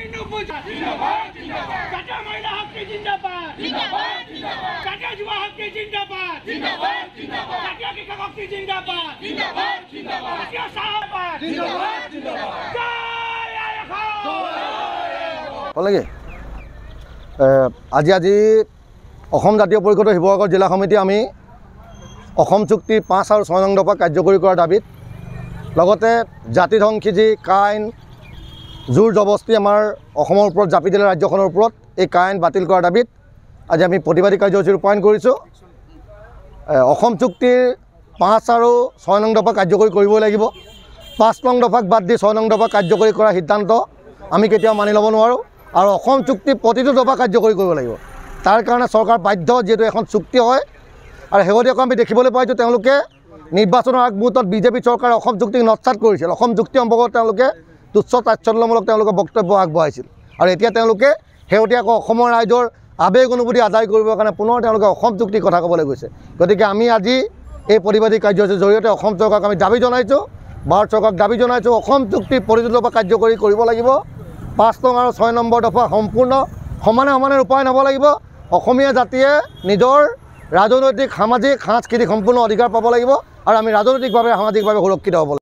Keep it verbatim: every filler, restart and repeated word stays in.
আজি আজি অসম জাতীয় পৰিষদৰ শিৱসাগৰ জিলা সমিতি আমি অসম চুক্তিৰ পাঁচ আৰু ছয় নং দফা কাৰ্যকৰী কৰাৰ দাবীত লগতে জাতি ধ্বংসী যি কাইন জোৰ জবস্তি আমাৰ অসমৰ ওপৰত জাপি দিলে ৰাজ্যখনৰ ওপৰত এই কাইন বাতিল কৰাৰ দাবীত আজি আমি প্ৰতিবাদী কাৰ্যসূচী ৰূপায়ণ কৰিছোঁ। অসম চুক্তিৰ পাঁচ আৰু ছয় নং দফা কাৰ্যকৰী কৰিবই লাগিব। পাঁচ নং দফাক বাদ দি ছয় নং দফা কাৰ্যকৰী কৰাৰ সিদ্ধান্ত আমি কেতিয়াও মানি ল'ব নোৱাৰোঁ আৰু অসম চুক্তি প্ৰতিটো দফা কাৰ্যকৰী কৰিব লাগিব। তাৰ কাৰণে চৰকাৰ বাধ্য, যিহেতু এখন চুক্তি হয় আৰু শেহতীয়াকৈ আমি দেখিবলৈ পাইছোঁ তেওঁলোকে নিৰ্বাচনৰ আগমুহূৰ্তত বিজেপি চৰকাৰে অসম চুক্তিক নৎসাত কৰিছিল। অসম চুক্তি সম্পৰ্কত তেওঁলোকে তুচ্ছ তাচ্ছল্যমূলক তেওঁলোকে বক্তব্য আগবঢ়াইছিল আৰু এতিয়া তেওঁলোকে শেহতীয়াকৈ অসমৰ ৰাইজৰ আৱেগ অনুভূতি আদায় কৰিবৰ কাৰণে পুনৰ তেওঁলোকে অসম চুক্তিৰ কথা ক'বলৈ গৈছে। গতিকে আমি আজি এই প্ৰতিবাদী কাৰ্যসূচীৰ জৰিয়তে অসম চৰকাৰক আমি দাবী জনাইছোঁ, ভাৰত চৰকাৰক দাবী জনাইছোঁ অসম চুক্তিৰ প্ৰতিটো দফা কাৰ্যকৰী কৰিব লাগিব। পাঁচ নং আৰু ছয় নম্বৰ দফা সম্পূৰ্ণ সমানে সমানে ৰূপায়ণ হ'ব লাগিব। অসমীয়া জাতিয়ে নিজৰ ৰাজনৈতিক সামাজিক সাংস্কৃতিক সম্পূৰ্ণ অধিকাৰ পাব লাগিব আৰু আমি ৰাজনৈতিকভাৱে সামাজিকভাৱে সুৰক্ষিত হ'ব লাগিব।